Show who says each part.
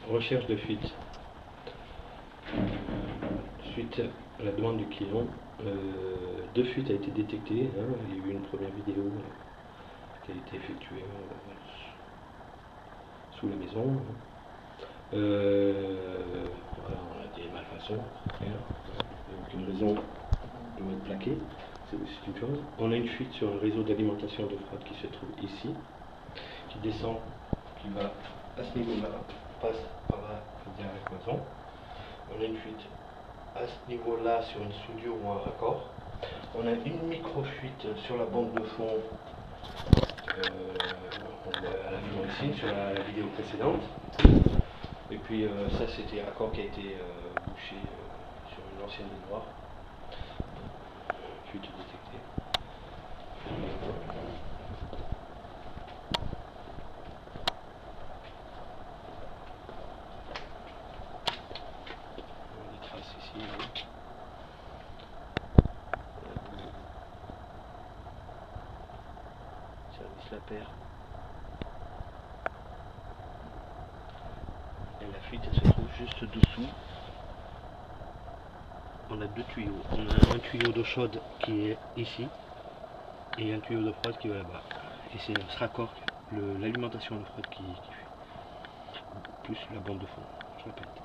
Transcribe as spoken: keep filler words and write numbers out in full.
Speaker 1: Recherche de fuite. Suite à la demande du client, euh, deux fuites ont été détectées. Hein. Il y a eu une première vidéo qui a été effectuée euh, sous la maison. Euh, voilà, on a des malfaçons. Il n'y a aucune raison de mettre plaqué. C'est une chose. On a une fuite sur le réseau d'alimentation de fraude qui se trouve ici, qui descend, qui va à ce niveau-là, passe par là, derrière la cloison. On a une fuite à ce niveau-là sur une soudure ou un raccord. On a une micro-fuite sur la bande de fond, euh, on voit à la vidéo ici, sur la, la vidéo précédente. Et puis euh, ça c'était un raccord qui a été euh, bouché euh, sur une ancienne baignoire. Fuite détectée. Des traces ici. Oui. Service La Paire. Et la fuite elle se trouve juste dessous. On a deux tuyaux. On a un tuyau d'eau chaude qui est ici et un tuyau d'eau froide qui va là-bas. Et c'est ce raccord, l'alimentation d'eau froide qui, qui fait. Plus la bande de fond, je répète.